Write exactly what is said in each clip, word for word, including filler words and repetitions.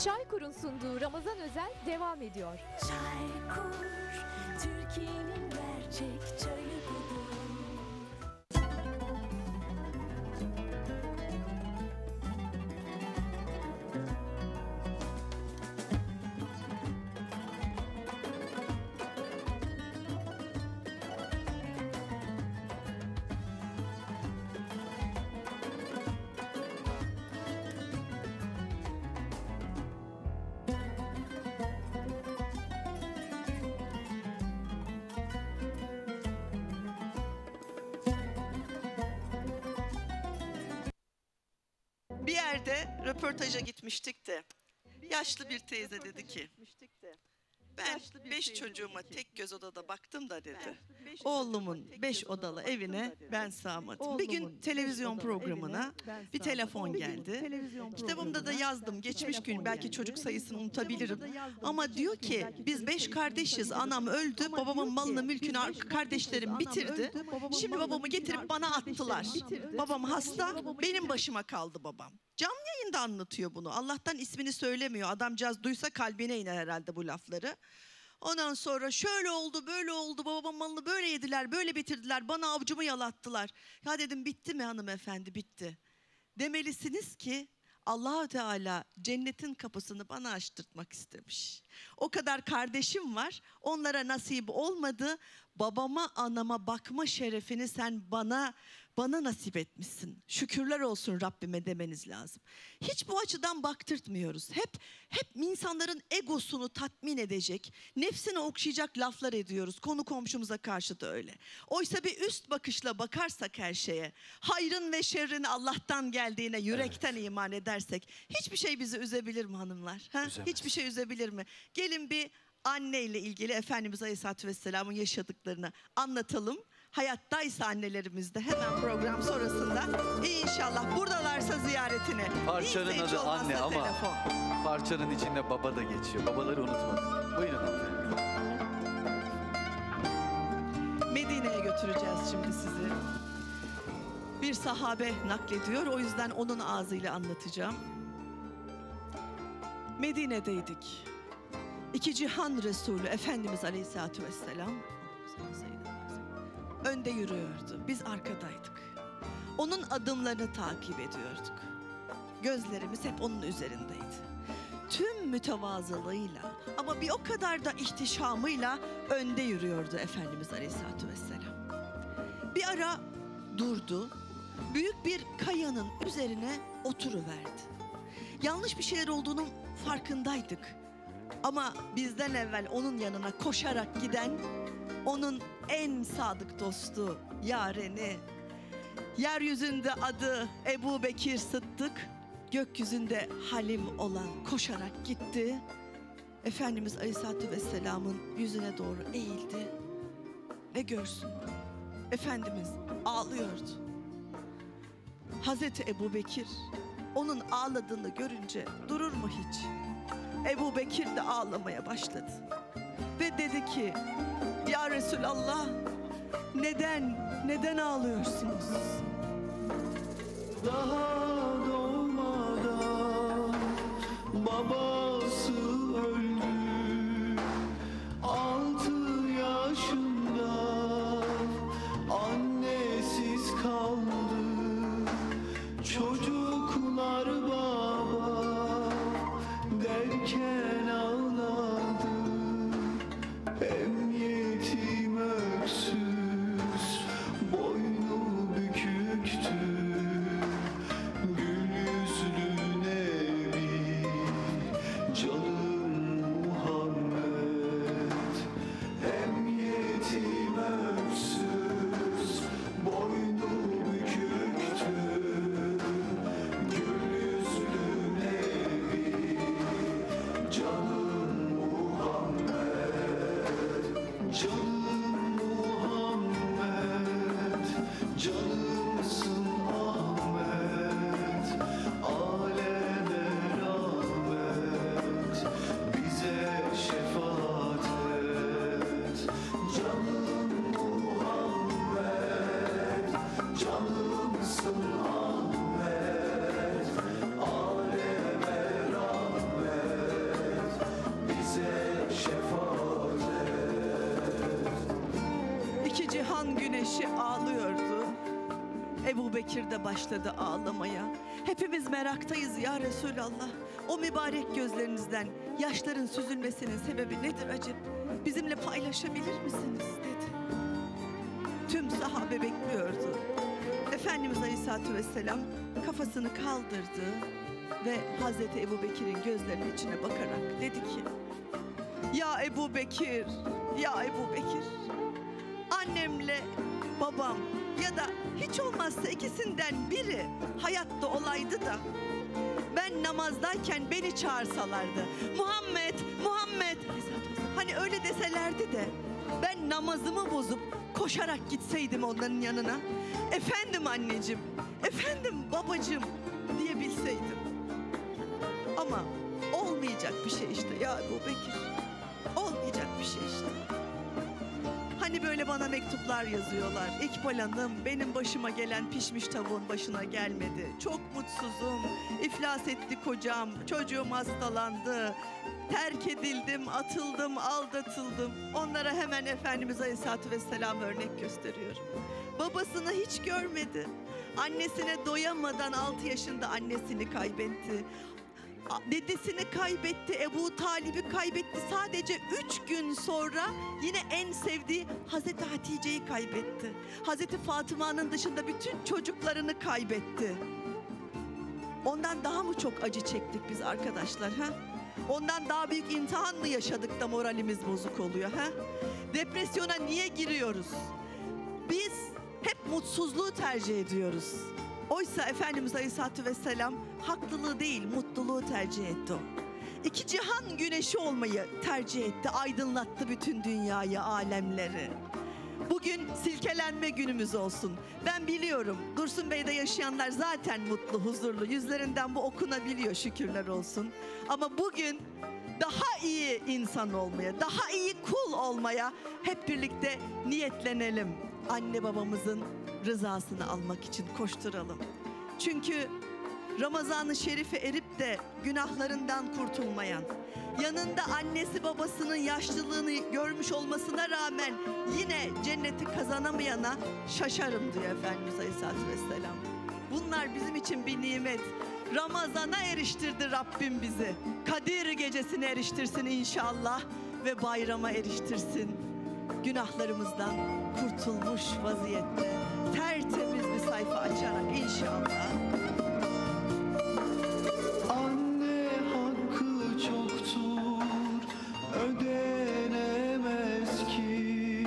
Çaykur'un sunduğu Ramazan Özel devam ediyor. Çaykur, Türkiye'nin gerçek çayı budur. Bir yerde röportaja gitmiştik de yaşlı bir teyze dedi ki ben beş çocuğuma tek göz odada baktım da dedi. Oğlumun beş odalı evine ben sığamadım. Bir gün televizyon programına bir telefon geldi. Kitabımda da yazdım. Geçmiş gün belki çocuk sayısını unutabilirim. Ama diyor ki biz beş kardeşiz. Anam öldü. Babamın malını mülkünü kardeşlerim bitirdi. Şimdi babamı getirip bana attılar. Babam hasta. Benim başıma kaldı babam. Canlı yayında anlatıyor bunu. Allah'tan ismini söylemiyor. Adamcağız duysa kalbine iner herhalde bu lafları. Ondan sonra şöyle oldu, böyle oldu, babamın malını böyle yediler, böyle bitirdiler, bana avcumu yalattılar. Ya dedim bitti mi hanımefendi, bitti. Demelisiniz ki Allah-u Teala cennetin kapısını bana açtırtmak istemiş. O kadar kardeşim var, onlara nasip olmadı. Babama, anama bakma şerefini sen bana bana nasip etmişsin. Şükürler olsun Rabbime demeniz lazım. Hiç bu açıdan baktırtmıyoruz. Hep hep insanların egosunu tatmin edecek, nefsini okşayacak laflar ediyoruz. Konu komşumuza karşı da öyle. Oysa bir üst bakışla bakarsak her şeye, hayrın ve şerrin Allah'tan geldiğine yürekten evet. iman edersek, hiçbir şey bizi üzebilir mi hanımlar? Ha? Hiçbir şey üzebilir mi? Gelin bir anneyle ilgili Efendimiz Aleyhisselatü Vesselam'ın yaşadıklarını anlatalım. Hayattaysa annelerimiz de hemen program sonrasında inşallah buradalarsa ziyaretine. Parçanın adı anne ama telefon. Parçanın içinde baba da geçiyor. Babaları unutmadık. Buyurun hanımefendi. Medine'ye götüreceğiz şimdi sizi. Bir sahabe naklediyor. O yüzden onun ağzıyla anlatacağım. Medine'deydik. İki cihan Resulü Efendimiz Aleyhisselatü Vesselam önde yürüyordu. Biz arkadaydık. Onun adımlarını takip ediyorduk. Gözlerimiz hep onun üzerindeydi. Tüm mütevazılığıyla ama bir o kadar da ihtişamıyla önde yürüyordu Efendimiz Aleyhisselatü Vesselam. Bir ara durdu. Büyük bir kayanın üzerine oturuverdi. Yanlış bir şeyler olduğunun farkındaydık. Ama bizden evvel onun yanına koşarak giden onun en sadık dostu, yareni, yeryüzünde adı Ebu Bekir Sıddık, gökyüzünde Halim olan koşarak gitti. Efendimiz Aleyhisselatü Vesselam'ın yüzüne doğru eğildi ve görsün. Efendimiz ağlıyordu. Hazreti Ebu Bekir onun ağladığını görünce durur mu hiç? Ebu Bekir de ağlamaya başladı. Ve dedi ki, ya Resulallah, neden, neden ağlıyorsunuz? Daha doğmadan babası öldü. Altı yaşında annesiz kaldı. Çocuklar baba derken ağladı. Hem yetim öksüz, boynu büküktü. Gül yüzlü Nebi, canım Muhammed. Hem yetim öksüz, boynu büküktü. Gül yüzlü Nebi, cihan güneşi ağlıyordu. Ebu Bekir de başladı ağlamaya. Hepimiz meraktayız ya Resulallah. O mübarek gözlerinizden yaşların süzülmesinin sebebi nedir acaba? Bizimle paylaşabilir misiniz dedi. Tüm sahabe bekliyordu. Efendimiz Aleyhisselatü Vesselam kafasını kaldırdı ve Hazreti Ebu Bekir'in gözlerinin içine bakarak dedi ki: Ya Ebu Bekir, ya Ebu Bekir, annemle babam ya da hiç olmazsa ikisinden biri hayatta olaydı da ben namazdayken beni çağırsalardı, Muhammed, Muhammed, hani öyle deselerdi de ben namazımı bozup koşarak gitseydim onların yanına, efendim anneciğim, efendim babacığım diyebilseydim. Ama olmayacak bir şey işte ya Ebu Bekir, olmayacak bir şey işte. Hani böyle bana mektuplar yazıyorlar. İkbal Hanım, benim başıma gelen pişmiş tavuğun başına gelmedi. Çok mutsuzum, iflas etti kocam, çocuğum hastalandı, terk edildim, atıldım, aldatıldım. Onlara hemen Efendimiz Aleyhisselatü Vesselam örnek gösteriyorum. Babasını hiç görmedi. Annesine doyamadan altı yaşında annesini kaybetti. Dedesini kaybetti, Ebu Talib'i kaybetti. Sadece üç gün sonra yine en sevdiği Hazreti Hatice'yi kaybetti. Hazreti Fatıma'nın dışında bütün çocuklarını kaybetti. Ondan daha mı çok acı çektik biz arkadaşlar? Ha? Ondan daha büyük imtihan mı yaşadık da moralimiz bozuk oluyor? Ha? Depresyona niye giriyoruz? Biz hep mutsuzluğu tercih ediyoruz. Oysa Efendimiz Aleyhisselatü Vesselam haklılığı değil, mutluluğu tercih etti o. İki cihan güneşi olmayı tercih etti, aydınlattı bütün dünyayı, alemleri. Bugün silkelenme günümüz olsun. Ben biliyorum, Dursun Bey'de yaşayanlar zaten mutlu, huzurlu. Yüzlerinden bu okunabiliyor, şükürler olsun. Ama bugün daha iyi insan olmaya, daha iyi kul olmaya hep birlikte niyetlenelim. Anne babamızın rızasını almak için koşturalım. Çünkü Ramazan-ı Şerif'e erip de günahlarından kurtulmayan, yanında annesi babasının yaşlılığını görmüş olmasına rağmen yine cenneti kazanamayana şaşarım diyor Efendimiz Aleyhisselatü Vesselam. Bunlar bizim için bir nimet. Ramazan'a eriştirdi Rabbim bizi. Kadir gecesine eriştirsin inşallah ve bayrama eriştirsin. Günahlarımızdan kurtulmuş vaziyette tertemiz bir sayfa açarak inşallah. Anne hakkı çoktur, ödenemez ki.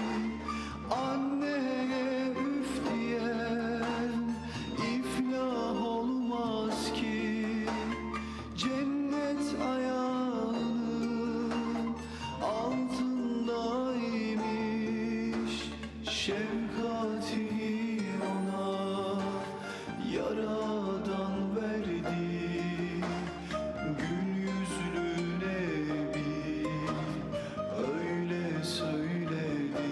Anneye üf diyen iflah olmaz ki. Cennet ayağının altındaymış. Şefkati ona yaradan verdi. Gül yüzlü Nebi öyle söyledi.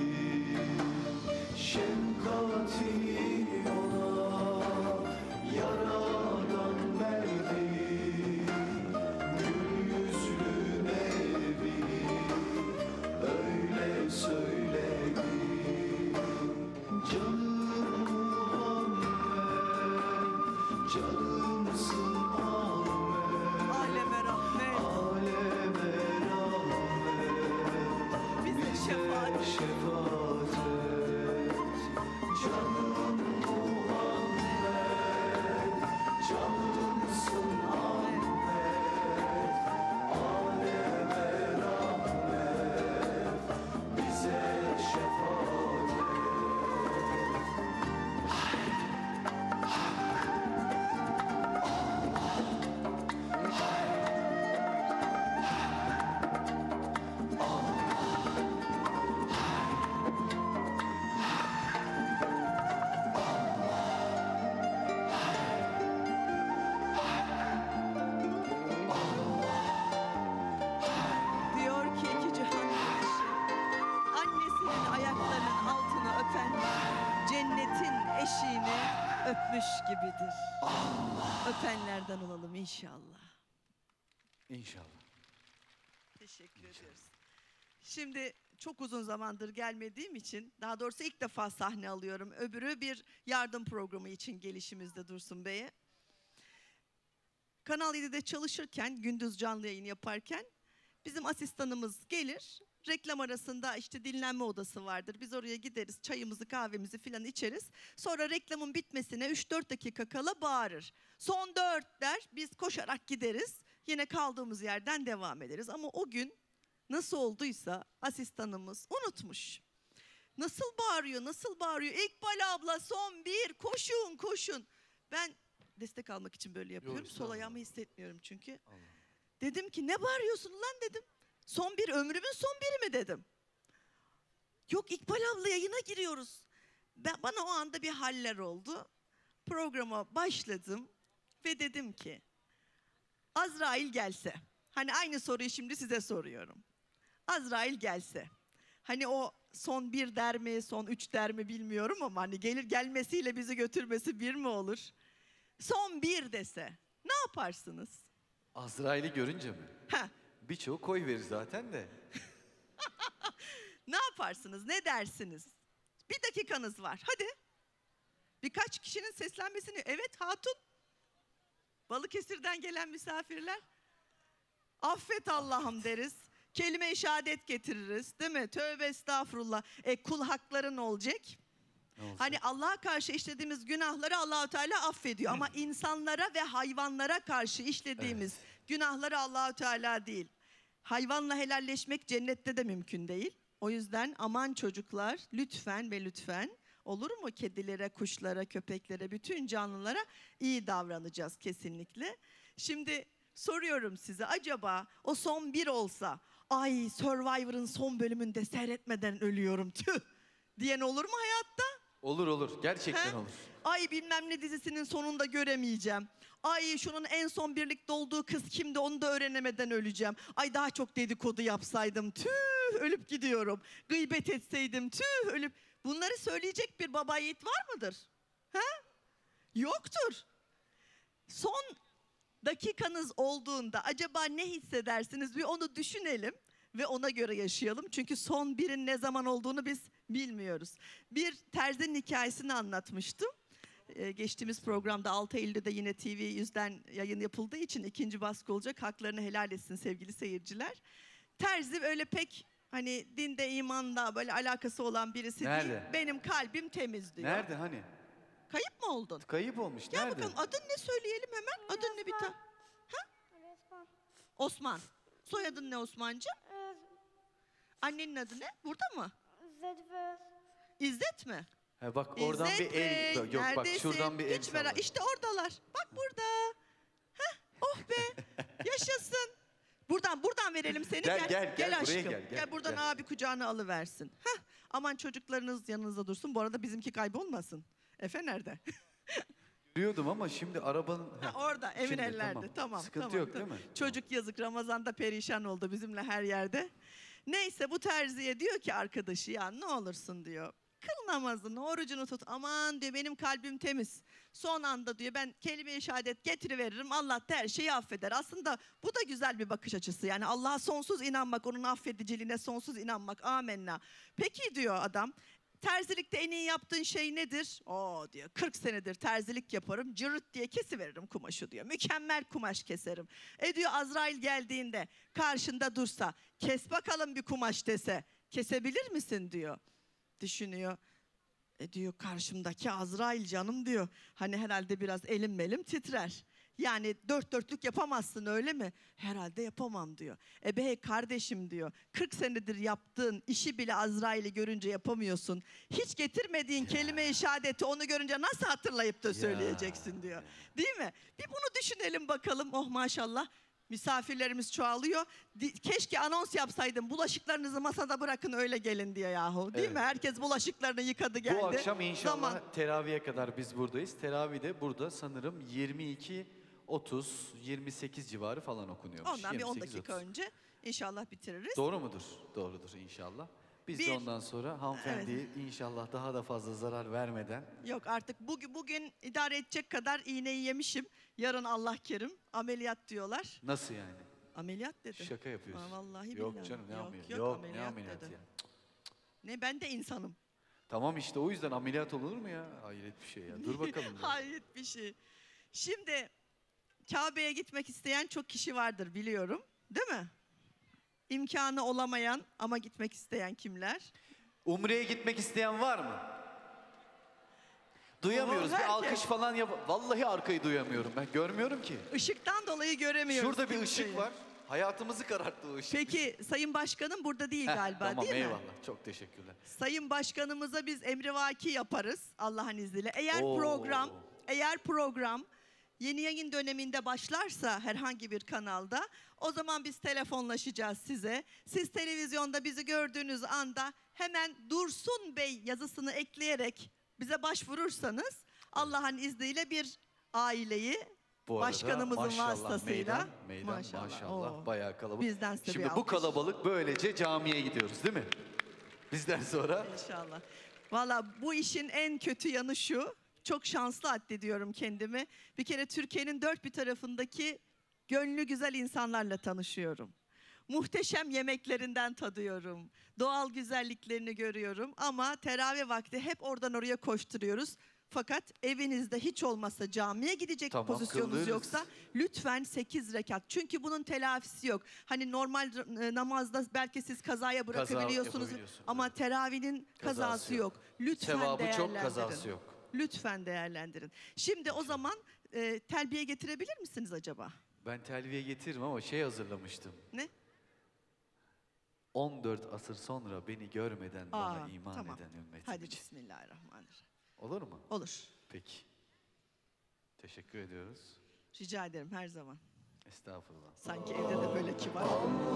Şefkati ona yaradan verdi. Gül yüzlü Nebi öyle söyledi. Canım Muhammed, canımsın Ahmet. Aleme rahmet, Aleme rahmet, bize şefaat. şefaat et. Canım Muhammed, canımsın Ahmet. Aleme rahmet, bize şefaat et. Diyor ki iki cihan güneşi, annesinin ayaklarının altını öpen cennetin eşiğini öpmüş gibidir. Öpenlerden olalım inşallah. İnşallah. Teşekkür ediyoruz. Şimdi çok uzun zamandır gelmediğim için, daha doğrusu ilk defa sahne alıyorum. Öbürü bir yardım programı için gelişimizde Dursun Bey'e. Kanal yedide çalışırken, gündüz canlı yayın yaparken bizim asistanımız gelir. Reklam arasında işte dinlenme odası vardır. Biz oraya gideriz, çayımızı, kahvemizi filan içeriz. Sonra reklamın bitmesine üç dört dakika kala bağırır. Son dört der, biz koşarak gideriz. Yine kaldığımız yerden devam ederiz. Ama o gün nasıl olduysa asistanımız unutmuş. Nasıl bağırıyor, nasıl bağırıyor? İkbal abla son bir, koşun, koşun. Ben destek almak için böyle yapıyorum. Sol ayağımı hissetmiyorum çünkü. Allah. Dedim ki ne bağırıyorsun lan dedim. Son bir, ömrümün son biri mi dedim. Yok İkbal abla yayına giriyoruz. Ben, bana o anda bir haller oldu. Programa başladım ve dedim ki Azrail gelse. Hani aynı soruyu şimdi size soruyorum. Azrail gelse. Hani o son bir der mi, son üç der mi bilmiyorum ama hani gelir gelmesiyle bizi götürmesi bir mi olur? Son bir dese ne yaparsınız? Azrail'i görünce mi? Heh. Birçoğu koy verir zaten de. Ne yaparsınız? Ne dersiniz? Bir dakikanız var. Hadi. Birkaç kişinin seslenmesini. Evet hatun. Balıkesir'den gelen misafirler. Affet Allah'ım deriz. Kelime-i şehadet getiririz. Değil mi? Tövbe estağfurullah. E kul hakların olacak. Ne olacak? Hani Allah'a karşı işlediğimiz günahları Allah-u Teala affediyor. Ama insanlara ve hayvanlara karşı işlediğimiz günahları Allah-u Teala değil. Hayvanla helalleşmek cennette de mümkün değil. O yüzden aman çocuklar lütfen ve lütfen olur mu kedilere, kuşlara, köpeklere, bütün canlılara iyi davranacağız kesinlikle. Şimdi soruyorum size, acaba o son bir olsa, ay Survivor'ın son bölümünde seyretmeden ölüyorum tüh diyen olur mu hayatta? Olur olur. Gerçekten He? olur. Ay bilmem ne dizisinin sonunda göremeyeceğim. Ay şunun en son birlikte olduğu kız kimdi onu da öğrenemeden öleceğim. Ay daha çok dedikodu yapsaydım tüh ölüp gidiyorum. Gıybet etseydim tüh ölüp. Bunları söyleyecek bir baba yiğit var mıdır? Ha? Yoktur. Son dakikanız olduğunda acaba ne hissedersiniz? Bir onu düşünelim ve ona göre yaşayalım. Çünkü son birin ne zaman olduğunu biz bilmiyoruz. Bir terzinin hikayesini anlatmıştım. Ee, geçtiğimiz programda altı Eylül'de de yine T V yüzden yayın yapıldığı için ikinci baskı olacak. Haklarını helal etsin sevgili seyirciler. Terzi öyle pek hani dinde, imanda böyle alakası olan birisi Nerede? değil. Benim kalbim temiz diyor. Nerede hani? Kayıp mı oldun? Kayıp olmuş. Gel Nerede? bakalım adın ne söyleyelim hemen. Adın ne bir tane? Resmen. Osman. Soyadın ne Osmancığım? Annenin adı ne? Burada mı? Zedver. İzzet mi? He bak oradan İzzet bir el. Bey, Yok bak neredesin? şuradan bir el Hiç merak. salla. İşte oradalar. Bak burada. Heh, oh be. Yaşasın. Buradan buradan verelim seni. Gel, gel, gel, buraya aşkım. gel, gel, buradan gel. abi kucağına alıversin. Heh, aman çocuklarınız yanınızda dursun. Bu arada bizimki kaybolmasın. Efe nerede? Yürüyordum ama şimdi arabanın... Ha, orada emin Şimdi, ellerde. tamam. Tamam. Sıkıntı tamam, yok tamam. değil mi? Çocuk yazık Ramazan'da perişan oldu bizimle her yerde. Neyse bu terziye diyor ki arkadaşı ya ne olursun diyor. Kıl namazını, orucunu tut. Aman diyor benim kalbim temiz. Son anda diyor ben kelime-i şehadet getiriveririm. Allah da her şeyi affeder. Aslında bu da güzel bir bakış açısı. Yani Allah'a sonsuz inanmak, onun affediciliğine sonsuz inanmak. Amenna. Peki diyor adam. Terzilikte en iyi yaptığın şey nedir? Oo diyor kırk senedir terzilik yaparım. Cırıt diye kesiveririm kumaşı diyor. Mükemmel kumaş keserim. E diyor Azrail geldiğinde karşında dursa kes bakalım bir kumaş dese kesebilir misin diyor. Düşünüyor. E diyor karşımdaki Azrail canım diyor. Hani herhalde biraz elim melim titrer. Yani dört dörtlük yapamazsın öyle mi? Herhalde yapamam diyor. E be kardeşim diyor. kırk senedir yaptığın işi bile Azrail'i görünce yapamıyorsun. Hiç getirmediğin kelime-i şehadeti onu görünce nasıl hatırlayıp da söyleyeceksin diyor. Değil mi? Bir bunu düşünelim bakalım. Oh maşallah. Misafirlerimiz çoğalıyor. Di- Keşke anons yapsaydım. Bulaşıklarınızı masada bırakın öyle gelin diye yahu. Değil Evet. mi? Herkes bulaşıklarını yıkadı geldi. Bu akşam inşallah Zaman. teraviye kadar biz buradayız. Teravih de burada sanırım yirmi iki otuz yirmi sekiz civarı falan okunuyormuş. Ondan bir on yirmi sekiz dakika otuz. önce inşallah bitiririz. Doğru mudur? Doğrudur inşallah. Biz Bir- de ondan sonra hanımefendiye inşallah daha da fazla zarar vermeden Yok artık bugün, bugün idare edecek kadar iğneyi yemişim. Yarın Allah kerim ameliyat diyorlar. nasıl yani? Ameliyat dedi. Şaka yapıyorsun. Aa, vallahi Yok billahi. canım ne Yok, ameliyat? yok, Yok, ameliyat ne ameliyat dedi. ya? Ne, ben de insanım. Tamam işte o yüzden ameliyat olur mu ya? Hayret bir şey ya. Dur bakalım. ya. Hayret bir şey. Şimdi Kabe'ye gitmek isteyen çok kişi vardır biliyorum. Değil mi? İmkanı olamayan ama gitmek isteyen kimler? Umre'ye gitmek isteyen var mı? Duyamıyoruz. herkes. Bir alkış falan yap. Vallahi arkayı duyamıyorum ben. Görmüyorum ki. Işıktan dolayı göremiyoruz. Şurada bir kimseyi. ışık var. Hayatımızı kararttı o ışık. Peki Sayın Başkanım burada değil Heh, galiba tamam, değil mi? eyvallah. Çok teşekkürler. Sayın Başkanımıza biz emrivaki yaparız Allah'ın izniyle. Eğer Oo. program, eğer program yeni yayın döneminde başlarsa herhangi bir kanalda o zaman biz telefonlaşacağız size. Siz televizyonda bizi gördüğünüz anda hemen Dursun Bey yazısını ekleyerek bize başvurursanız Allah'ın izniyle bir aileyi Bu arada başkanımızın maşallah, vasıtasıyla Meydan, meydan maşallah, Oo. bayağı kalabalık. Bizden size bir Şimdi bu alkış. kalabalık böylece camiye gidiyoruz değil mi? Bizden sonra İnşallah. Valla bu işin en kötü yanı şu. Çok şanslı addediyorum kendimi. Bir kere Türkiye'nin dört bir tarafındaki gönlü güzel insanlarla tanışıyorum. Muhteşem yemeklerinden tadıyorum. Doğal güzelliklerini görüyorum. Ama teravih vakti hep oradan oraya koşturuyoruz. Fakat evinizde hiç olmazsa camiye gidecek Tamam, pozisyonunuz kıldırırız. yoksa lütfen sekiz rekat. Çünkü bunun telafisi yok. Hani normal e, namazda belki siz kazaya bırakabiliyorsunuz yapabiliyorsunuz, ama evet. teravinin kazası, Kazası yok. yok. Lütfen sevabı çok, değerlendirin. kazası yok. Lütfen değerlendirin. Şimdi o zaman e, telbiye getirebilir misiniz acaba? Ben telviye getiririm ama şey hazırlamıştım. Ne? on dört asır sonra beni görmeden Aa, bana iman tamam. eden ümmetim Hadi için. bismillahirrahmanirrahim. Olur mu? Olur. Peki. Teşekkür ediyoruz. Rica ederim her zaman. Estağfurullah. Sanki evde de böyle kibar.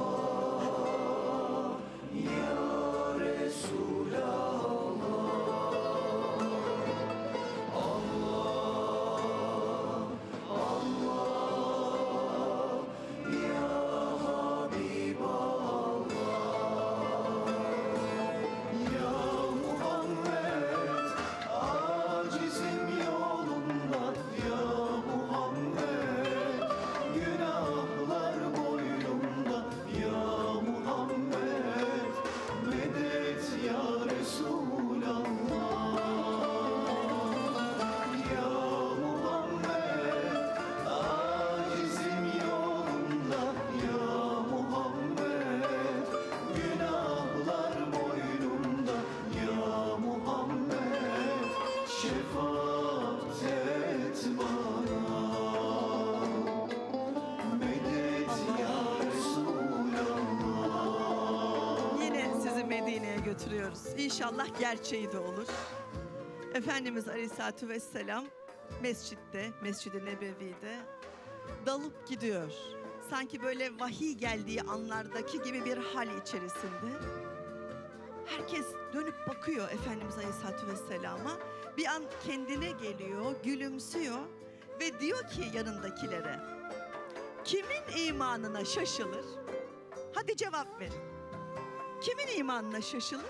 Acizim yolunda ya Muhammed, günahlar boynumda ya Muhammed, medet ya Resulallah. Ya Muhammed, acizim yolunda ya Muhammed, günahlar boynumda ya Muhammed, şefaat et bana, medet ya Resulallah. Yine sizi Medine'ye götürüyoruz. İnşallah gerçeği de olur. Efendimiz Aleyhisselatü Vesselam mescitte, Mescid-i Nebevi'de dalıp gidiyor. Sanki böyle vahiy geldiği anlardaki gibi bir hal içerisinde. Herkes dönüp bakıyor Efendimiz Aleyhisselatü Vesselam'a. Bir an kendine geliyor, gülümsüyor ve diyor ki yanındakilere, kimin imanına şaşılır? Hadi cevap verin. Kimin imanına şaşılır?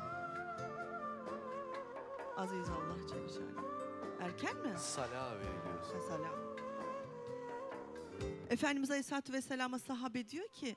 Aziz Allah Celle Şanuhu. Erken mi? Sala veriliyoruz. Selam. Efendimiz Aleyhisselatü Vesselam'a sahabe diyor ki,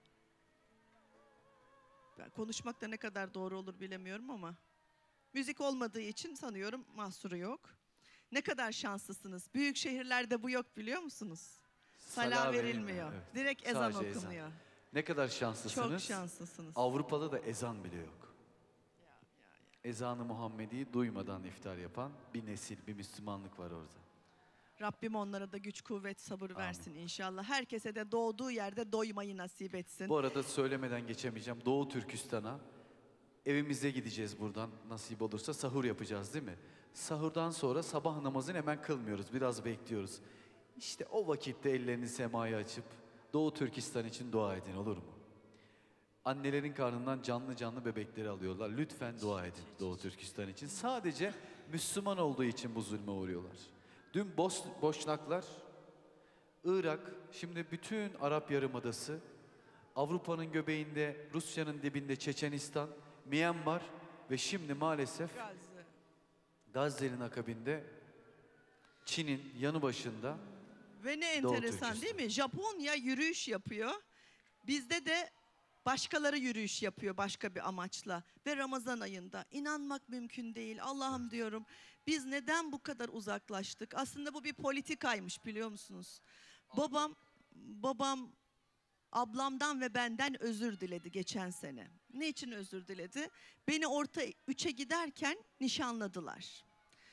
ben konuşmakta ne kadar doğru olur bilemiyorum ama müzik olmadığı için sanıyorum mahsuru yok. Ne kadar şanslısınız. Büyük şehirlerde bu yok biliyor musunuz? Sala, Sala verilmiyor. verilmiyor, evet. Direkt ezan Sadece ezan. okunuyor. Ne kadar şanslısınız. Çok şanslısınız. Avrupa'da da ezan bile yok. Ezanı Muhammedi duymadan iftar yapan bir nesil, bir Müslümanlık var orada. Rabbim onlara da güç, kuvvet, sabır Amin. versin inşallah. Herkese de doğduğu yerde doymayı nasip etsin. Bu arada söylemeden geçemeyeceğim. Doğu Türkistan'a evimize gideceğiz buradan nasip olursa. Sahur yapacağız değil mi? Sahurdan sonra sabah namazını hemen kılmıyoruz. Biraz bekliyoruz. İşte o vakitte ellerini semaya açıp Doğu Türkistan için dua edin, olur mu? Annelerin karnından canlı canlı bebekleri alıyorlar. Lütfen dua edin Doğu Türkistan için. Sadece Müslüman olduğu için bu zulme uğruyorlar. Dün Bos Boşnaklar, Irak, şimdi bütün Arap Yarımadası, Avrupa'nın göbeğinde, Rusya'nın dibinde Çeçenistan, Myanmar ve şimdi maalesef Gazze'nin akabinde Çin'in yanı başında Ve ne Doğu enteresan değil Türkistan. mi? Japonya yürüyüş yapıyor. Bizde de başkaları yürüyüş yapıyor başka bir amaçla. Ve Ramazan ayında inanmak mümkün değil. Allah'ım diyorum, biz neden bu kadar uzaklaştık? Aslında bu bir politikaymış, biliyor musunuz? Babam, babam ablamdan ve benden özür diledi geçen sene. Ne için özür diledi? Beni orta üçe giderken nişanladılar.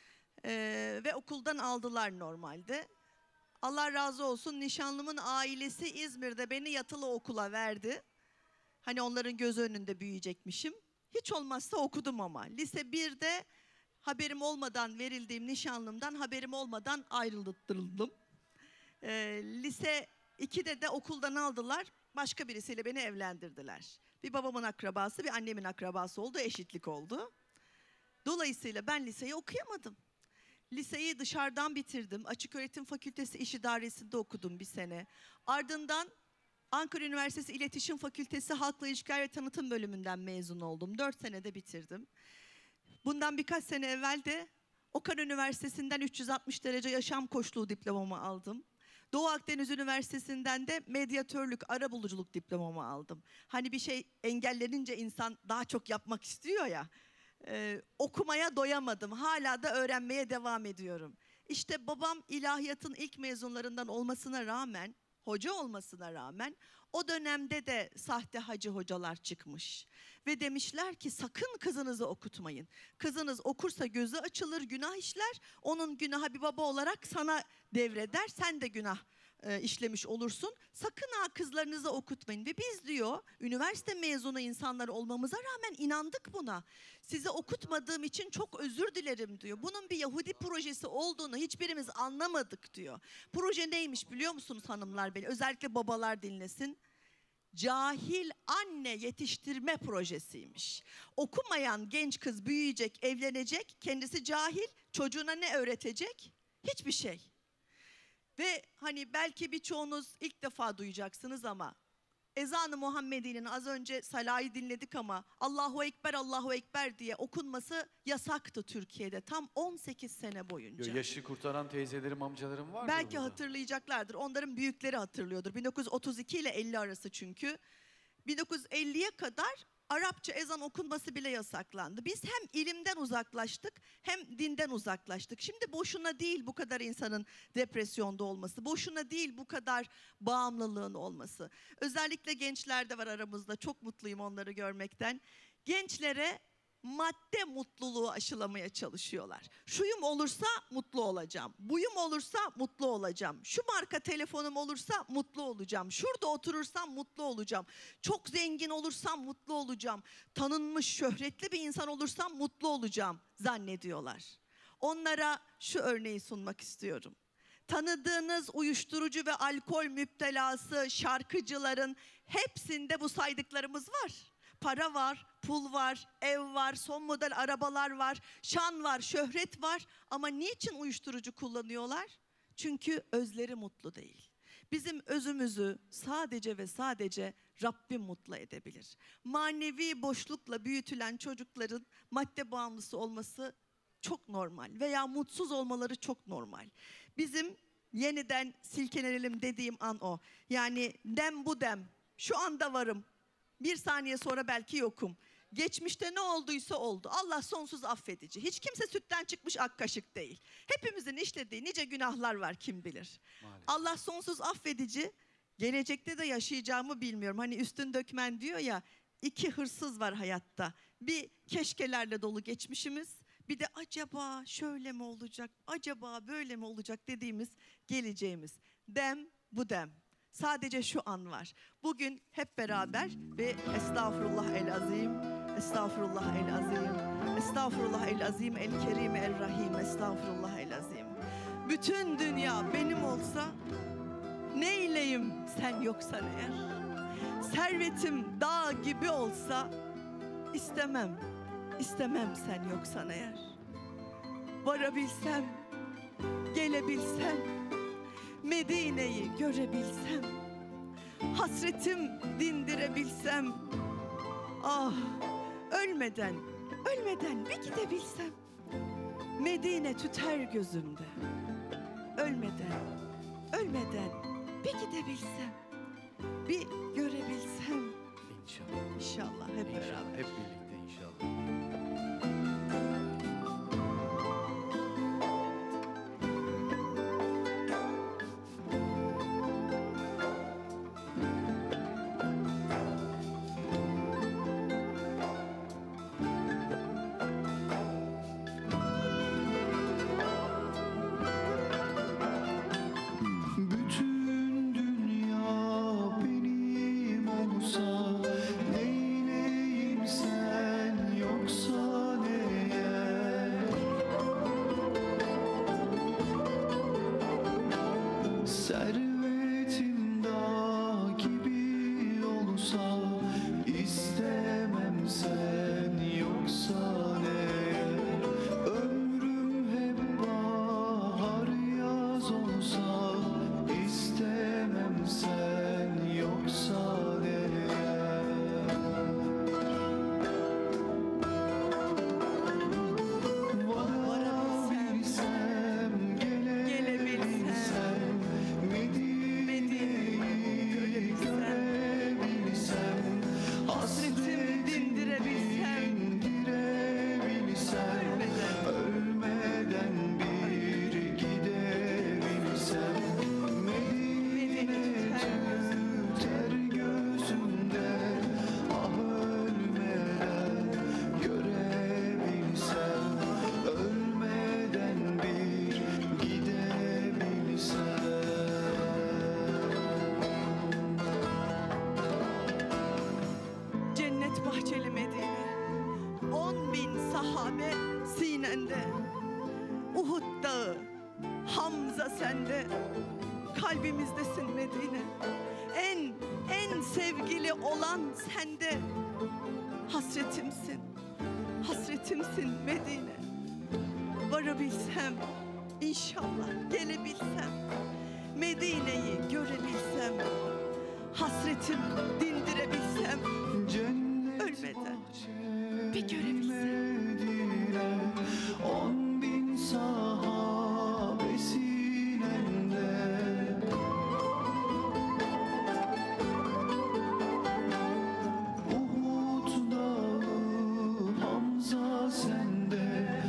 Ee, ve okuldan aldılar normalde. Allah razı olsun, nişanlımın ailesi İzmir'de beni yatılı okula verdi. Hani onların göz önünde büyüyecekmişim. Hiç olmazsa okudum ama. Lise birde haberim olmadan verildiğim nişanlımdan haberim olmadan ayrıldım. Ee, lise ikide de okuldan aldılar. Başka birisiyle beni evlendirdiler. Bir babamın akrabası, bir annemin akrabası oldu, eşitlik oldu. Dolayısıyla ben liseyi okuyamadım. Liseyi dışarıdan bitirdim. Açıköğretim Fakültesi İş İdaresi'nde okudum bir sene. Ardından Ankara Üniversitesi İletişim Fakültesi Halkla İlişkiler ve Tanıtım bölümünden mezun oldum. Dört senede bitirdim. Bundan birkaç sene evvel de Okan Üniversitesi'nden üç yüz altmış derece yaşam koçluğu diplomamı aldım. Doğu Akdeniz Üniversitesi'nden de medyatörlük, arabuluculuk diplomamı aldım. Hani bir şey engellenince insan daha çok yapmak istiyor ya. Ee, okumaya doyamadım. Hala da öğrenmeye devam ediyorum. İşte babam ilahiyatın ilk mezunlarından olmasına rağmen, hoca olmasına rağmen o dönemde de sahte hacı hocalar çıkmış. Ve demişler ki sakın kızınızı okutmayın. Kızınız okursa gözü açılır, günah işler. Onun günahı bir baba olarak sana devreder. Sen de günah e, işlemiş olursun. Sakın ha kızlarınızı okutmayın. Ve biz diyor üniversite mezunu insanlar olmamıza rağmen inandık buna. Sizi okutmadığım için çok özür dilerim diyor. Bunun bir Yahudi projesi olduğunu hiçbirimiz anlamadık diyor. Proje neymiş biliyor musunuz hanımlar beni? Özellikle babalar dinlesin. Cahil anne yetiştirme projesiymiş. Okumayan genç kız büyüyecek, evlenecek, kendisi cahil, çocuğuna ne öğretecek? Hiçbir şey. Ve hani belki birçoğunuz ilk defa duyacaksınız ama ezan-ı Muhammedi'nin az önce Salah'ı dinledik ama Allahu Ekber, Allahu Ekber diye okunması yasaktı Türkiye'de tam on sekiz sene boyunca. Yaşı kurtaran teyzelerim, amcalarım var mı? Belki burada? hatırlayacaklardır. Onların büyükleri hatırlıyordur. bin dokuz yüz otuz iki ile elli arası çünkü. bin dokuz yüz elliye kadar Arapça ezan okunması bile yasaklandı. Biz hem ilimden uzaklaştık hem dinden uzaklaştık. Şimdi boşuna değil bu kadar insanın depresyonda olması. Boşuna değil bu kadar bağımlılığın olması. Özellikle gençler de var aramızda. Çok mutluyum onları görmekten. Gençlere madde mutluluğu aşılamaya çalışıyorlar. Şuyum olursa mutlu olacağım. Buyum olursa mutlu olacağım. Şu marka telefonum olursa mutlu olacağım. Şurada oturursam mutlu olacağım. Çok zengin olursam mutlu olacağım. Tanınmış, şöhretli bir insan olursam mutlu olacağım zannediyorlar. Onlara şu örneği sunmak istiyorum. Tanıdığınız uyuşturucu ve alkol müptelası şarkıcıların hepsinde bu saydıklarımız var. Para var, pul var, ev var, son model arabalar var, şan var, şöhret var. Ama niçin uyuşturucu kullanıyorlar? Çünkü özleri mutlu değil. Bizim özümüzü sadece ve sadece Rabbim mutlu edebilir. Manevi boşlukla büyütülen çocukların madde bağımlısı olması çok normal veya mutsuz olmaları çok normal. Bizim yeniden silkelenelim dediğim an o. Yani dem bu dem, şu anda varım. Bir saniye sonra belki yokum. Geçmişte ne olduysa oldu. Allah sonsuz affedici. Hiç kimse sütten çıkmış ak kaşık değil. Hepimizin işlediği nice günahlar var kim bilir. Maalesef. Allah sonsuz affedici. Gelecekte de yaşayacağımı bilmiyorum. Hani üstün dökmen diyor ya, iki hırsız var hayatta. Bir keşkelerle dolu geçmişimiz. Bir de acaba şöyle mi olacak, acaba böyle mi olacak dediğimiz geleceğimiz. Dem bu dem. Sadece şu an var. Bugün hep beraber ve estağfurullah el azim, estağfurullah el azim, estağfurullah el azim el kerim el rahim, estağfurullah el azim. Bütün dünya benim olsa neyleyim sen yoksan eğer? Servetim dağ gibi olsa istemem, istemem sen yoksan eğer. Varabilsem, gelebilsem, Medine'yi görebilsem, hasretim dindirebilsem, ah ölmeden, ölmeden bir gidebilsem, Medine tüter gözümde, ölmeden ölmeden bir gidebilsem, bir görebilsem. İnşallah. İnşallah hep İnşallah. beraber. Hep birlikte inşallah. Bütün dünya benim olsa, neyleyim sen yoksan eğer. Servetim dağ gibi olsa, istemem sen yoksan eğer. Ömrüm hep bahar yaz olsa, istemem sen yoksan eğer. Varabilsem, gelebilsem, Medine'yi görebilsem, hasretim dindirebilsem, dindirebilsem, ölmeden bir gidebilsem, Medine tüter gözümde, ah ölmeden görebilsem, ölmeden bir gidebilsem. Cennet bahçeli Medine, on bin sahabe sinende, Uhud dağı, Hamza sende, kalbimizdesin Medine. En, en sevgili olan sende, hasretimsin, hasretimsin Medine. Varabilsem, inşallah gelebilsem, Medine'yi görebilsem, hasretim dindirebilsem, Cennet ölmeden bahçeli bir görebilsem. Medine, on bin sahabe sinende. Uhud dağı, Hamza sende,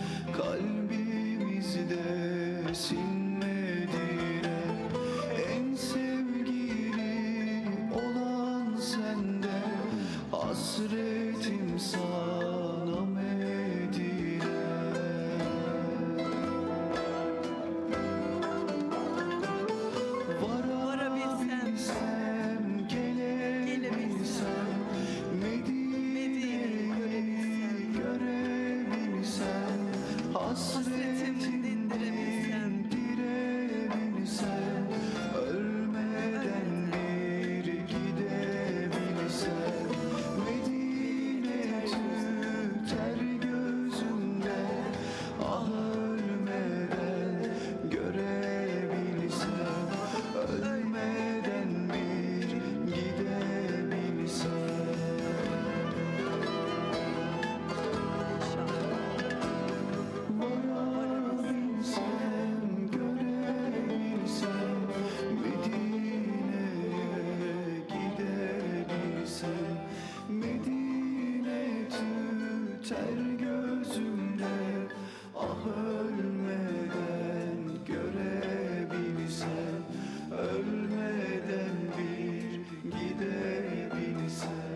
kalbimizdesin Medine. En sevgili olan sende, hasretim sana Medine. Varabilsem, gelebilsem, Medine'yi görebilsem, hasretim dindirebilsem, ölmeden bir gidebilsem, Medine tüter gözümde, ah ölmeden görebilsem, ölmeden bir gidebilsem. Varabilsem, görebilsem, Medine'ye gidebilsem, Medine tüter gözümde, ah ölmeden görebilsem, ölmeden bir gidebilsem.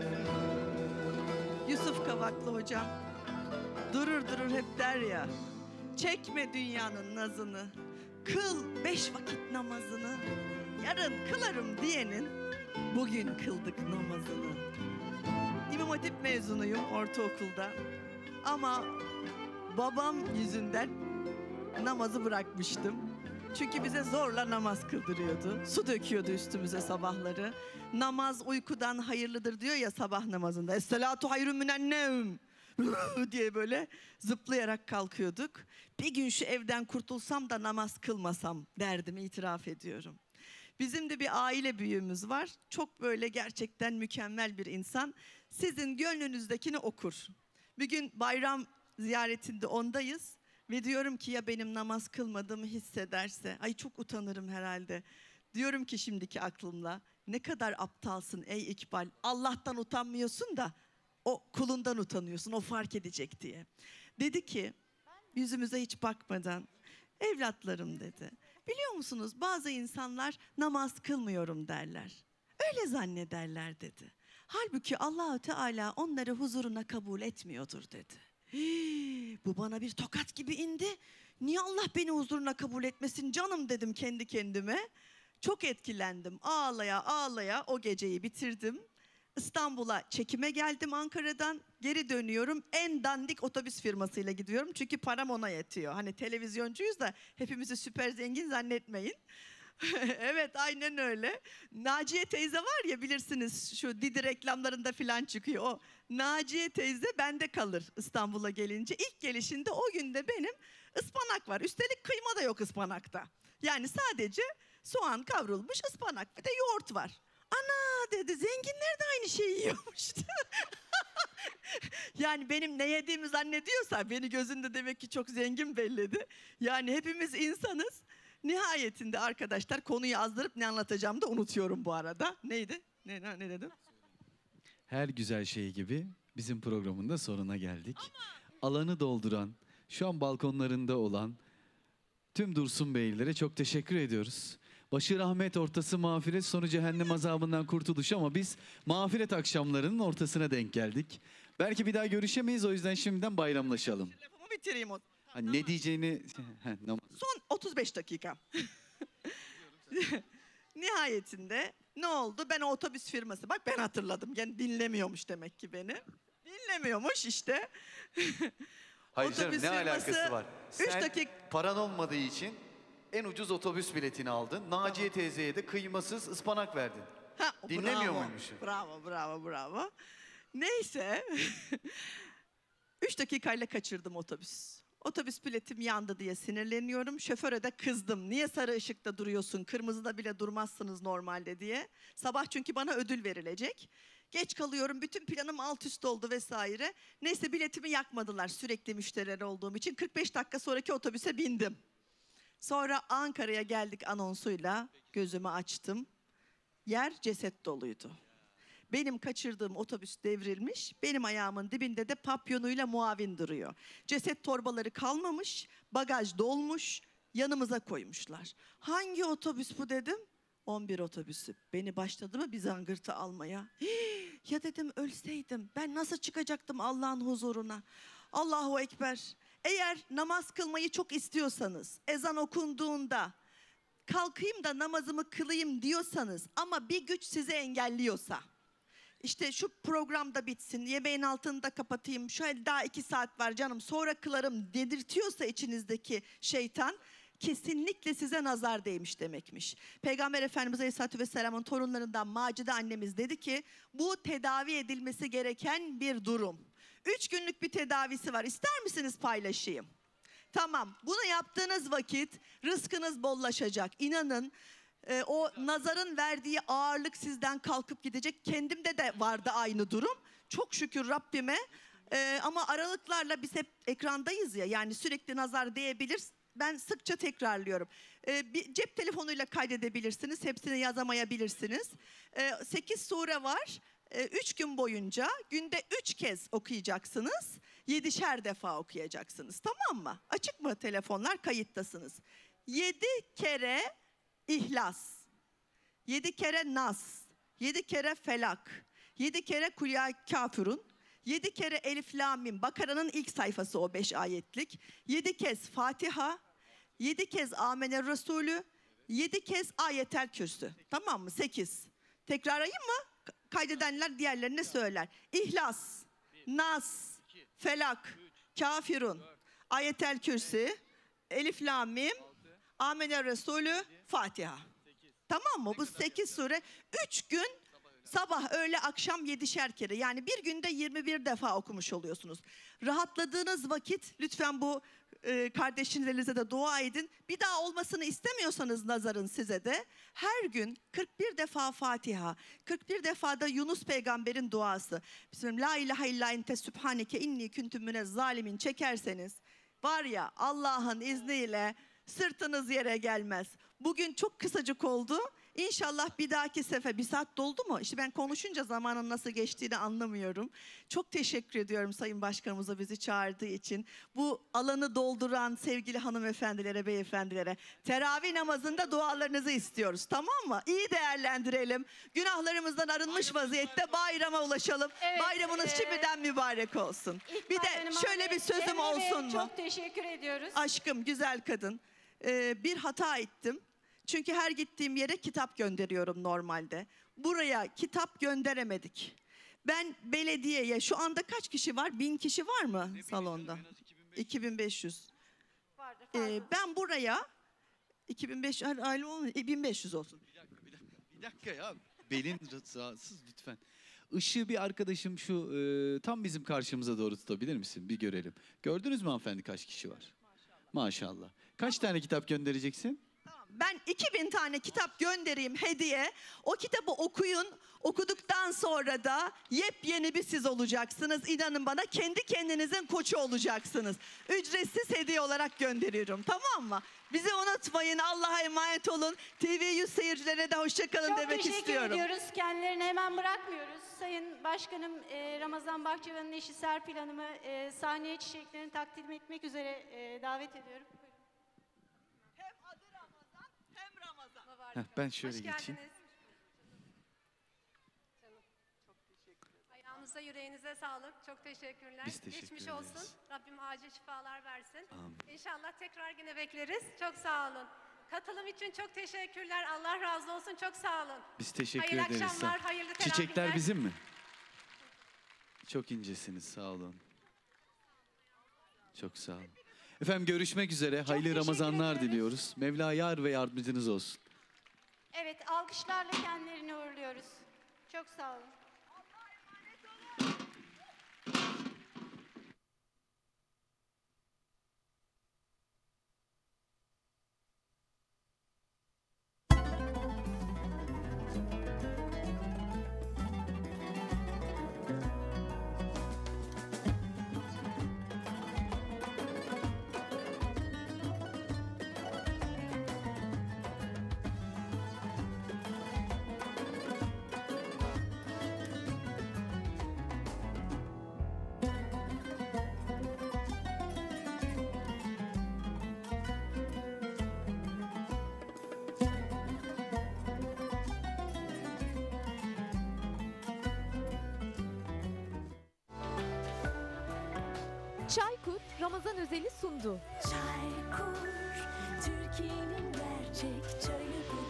Yusuf Kavaklı hocam durur durur hep der ya, çekme dünyanın nazını, kıl beş vakit namazını, yarın kılarım diyenin bugün kıldık namazını. İmam Hatip mezunuyum ortaokulda ama babam yüzünden namazı bırakmıştım. Çünkü bize zorla namaz kıldırıyordu. Su döküyordu üstümüze sabahları. Namaz uykudan hayırlıdır diyor ya sabah namazında. Es-salatu hayrun minen nevm diye böyle zıplayarak kalkıyorduk. Bir gün şu evden kurtulsam da namaz kılmasam derdim, itiraf ediyorum. Bizim de bir aile büyüğümüz var. Çok böyle gerçekten mükemmel bir insan. Sizin gönlünüzdekini okur. Bir gün bayram ziyaretinde ondayız. Ve diyorum ki ya benim namaz kılmadığımı hissederse, ay çok utanırım herhalde. Diyorum ki şimdiki aklımla, ne kadar aptalsın ey İkbal. Allah'tan utanmıyorsun da o kulundan utanıyorsun, o fark edecek diye. Dedi ki yüzümüze hiç bakmadan, evlatlarım dedi. Biliyor musunuz bazı insanlar namaz kılmıyorum derler. Öyle zannederler dedi. Halbuki Allah-u Teala onları huzuruna kabul etmiyordur dedi. Hii, bu bana bir tokat gibi indi. Niye Allah beni huzuruna kabul etmesin canım dedim kendi kendime. Çok etkilendim. Ağlaya ağlaya o geceyi bitirdim. İstanbul'a çekime geldim Ankara'dan. Geri dönüyorum. En dandik otobüs firmasıyla gidiyorum. Çünkü param ona yetiyor. Hani televizyoncuyuz da hepimizi süper zengin zannetmeyin. Evet aynen öyle. Naciye teyze var ya bilirsiniz şu Didi reklamlarında falan çıkıyor. O Naciye teyze bende kalır İstanbul'a gelince. İlk gelişinde o günde benim ıspanak var. Üstelik kıyma da yok ıspanakta. Yani sadece soğan kavrulmuş ıspanak ve de yoğurt var. Ana dedi zenginler de aynı şeyi yiyormuş. Yani benim ne yediğimi zannediyorsa beni gözünde demek ki çok zengin belledi. Yani hepimiz insanız. Nihayetinde arkadaşlar konuyu azdırıp ne anlatacağımı da unutuyorum bu arada. Neydi? Ne, ne, ne dedim? Her güzel şey gibi bizim programın da sonuna geldik. Alanı dolduran, şu an balkonlarında olan tüm Dursun Beylere çok teşekkür ediyoruz. Başı rahmet, ortası mağfiret, sonu cehennem azabından kurtuluş ama biz mağfiret akşamlarının ortasına denk geldik. Belki bir daha görüşemeyiz, o yüzden şimdiden bayramlaşalım. Lafımı bitireyim o. Hani ne diyeceğini... Heh, namaz. Son otuz beş dakika. Nihayetinde ne oldu? Ben o otobüs firması, bak ben hatırladım. Yani dinlemiyormuş demek ki beni. Dinlemiyormuş işte. Hayır canım, Otobüs ne firması alakası var? üç Sen dakika... paran olmadığı için en ucuz otobüs biletini aldın. Naciye teyzeye de kıymasız ıspanak verdin. Ha, Dinlemiyor bravo, muymuşum? Bravo, bravo, bravo. Neyse. Üç dakikayla kaçırdım otobüs. Otobüs biletim yandı diye sinirleniyorum. Şoföre de kızdım. Niye sarı ışıkta duruyorsun? Kırmızıda bile durmazsınız normalde diye. Sabah çünkü bana ödül verilecek. Geç kalıyorum. Bütün planım alt üst oldu vesaire. Neyse biletimi yakmadılar sürekli müşteriler olduğum için. kırk beş dakika sonraki otobüse bindim. Sonra Ankara'ya geldik anonsuyla. Gözümü açtım. Yer ceset doluydu. Benim kaçırdığım otobüs devrilmiş. Benim ayağımın dibinde de papyonuyla muavin duruyor. Ceset torbaları kalmamış. Bagaj dolmuş. Yanımıza koymuşlar. Hangi otobüs bu dedim. on bir otobüsü. Beni başladı mı bir zangırtı almaya. Hii, ya dedim ölseydim. Ben nasıl çıkacaktım Allah'ın huzuruna? Allahu Ekber. Eğer namaz kılmayı çok istiyorsanız, ezan okunduğunda kalkayım da namazımı kılayım diyorsanız ama bir güç sizi engelliyorsa, işte şu programda bitsin, yemeğin altını da kapatayım, şöyle daha iki saat var canım sonra kılarım dedirtiyorsa içinizdeki şeytan, kesinlikle size nazar değmiş demekmiş. Peygamber Efendimiz Aleyhisselatü Vesselam'ın torunlarından Macide annemiz dedi ki, bu tedavi edilmesi gereken bir durum. Üç günlük bir tedavisi var. İster misiniz paylaşayım? Tamam. Bunu yaptığınız vakit rızkınız bollaşacak. İnanın e, o nazarın verdiği ağırlık sizden kalkıp gidecek. Kendimde de vardı aynı durum. Çok şükür Rabbime. E, ama aralıklarla biz hep ekrandayız ya. Yani sürekli nazar değebilir. Ben sıkça tekrarlıyorum. E, bir cep telefonuyla kaydedebilirsiniz. Hepsini yazamayabilirsiniz. E, sekiz sure var. Üç gün boyunca günde üç kez okuyacaksınız. Yedişer defa okuyacaksınız. Tamam mı? Açık mı telefonlar? Kayıttasınız. Yedi kere İhlas. Yedi kere Nas. Yedi kere Felak. Yedi kere Kulya Kafirun. Yedi kere Elif Lam Mim. Bakara'nın ilk sayfası o beş ayetlik. Yedi kez Fatiha. Yedi kez Amener Resulü. Yedi kez Ayetel Kürsü. Tamam mı? Sekiz. Tekrarlayayım mı? Kaydedenler diğerlerine söyler. İhlas, Nas, Felak, Kafirun, Ayetel Kürsi, Elif Lam Mim, Amener Resulü, Fatiha. Tamam mı? Bu sekiz sure. Üç gün sabah, öğle, akşam yedişer kere. Yani bir günde yirmi bir defa okumuş oluyorsunuz. Rahatladığınız vakit lütfen bu e, kardeşlerinize de dua edin. Bir daha olmasını istemiyorsanız nazarın size de her gün kırk bir defa Fatiha, kırk bir defa da Yunus peygamberin duası. Bismillah, la ilahe illa ente sübhaneke inni küntüm münez zalimin çekerseniz var ya Allah'ın izniyle sırtınız yere gelmez. Bugün çok kısacık oldu. İnşallah bir dahaki sefer bir saat doldu mu? İşte ben konuşunca zamanın nasıl geçtiğini anlamıyorum. Çok teşekkür ediyorum Sayın Başkanımıza bizi çağırdığı için. Bu alanı dolduran sevgili hanımefendilere, beyefendilere teravih namazında dualarınızı istiyoruz. Tamam mı? İyi değerlendirelim. Günahlarımızdan arınmış vaziyette bayrama ulaşalım. Evet, Bayramınız e, şimdiden mübarek olsun. İlk Bir de bayramıma şöyle bir sözüm Emre Bey'e olsun mu? Çok teşekkür ediyoruz. Aşkım, güzel kadın. Ee, bir hata ettim. Çünkü her gittiğim yere kitap gönderiyorum normalde. Buraya kitap gönderemedik. Ben belediyeye, şu anda kaç kişi var? Bin kişi var mı salonda? iki bin beş yüz. Vardır, Ee, fazla. ben buraya iki bin beş yüz, aile olmuyor, bin beş yüz olsun. Bir dakika, bir dakika, bir dakika ya. Belin rahatsız lütfen. Işığı bir arkadaşım şu e, tam bizim karşımıza doğru tutabilir misin? Bir görelim. Gördünüz mü hanımefendi kaç kişi var? Maşallah. Kaç tane kitap göndereceksin? Ben iki bin tane kitap göndereyim hediye. O kitabı okuyun. Okuduktan sonra da yepyeni bir siz olacaksınız. İnanın bana, kendi kendinizin koçu olacaksınız. Ücretsiz hediye olarak gönderiyorum. Tamam mı? Bizi unutmayın. Allah'a emanet olun. T V yüz seyircilerine de hoşça kalın Çok demek teşekkür istiyorum. ediyoruz. Kendilerini hemen bırakmıyoruz. Sayın Başkanım e, Ramazan Bahçıvan'ın eşi Serpil Hanım'ı e, sahneye çiçeklerini takdim etmek üzere e, davet ediyorum. Hem adı Ramazan hem Ramazan. Heh, ben şöyle geçeyim. Ayağınıza, yüreğinize sağlık. Çok teşekkürler. Biz teşekkür Geçmiş ederiz. olsun. Rabbim acil şifalar versin. Amin. İnşallah tekrar yine bekleriz. Çok sağ olun. Katılım için çok teşekkürler. Allah razı olsun. Çok sağ olun. Biz teşekkür Hayırlı ederiz. akşamlar, hayırlı Çiçekler teravihler. bizim mi? Çok incesiniz, sağ olun. Çok sağ olun. Efendim görüşmek üzere. Hayırlı teşekkür Ramazanlar ederiz. diliyoruz. Mevla yar ve yardımcınız olsun. Evet, alkışlarla kendilerini uğurluyoruz. Çok sağ olun. Çaykur Ramazan özeli sundu. Çaykur, Türkiye'nin gerçek çayı budur.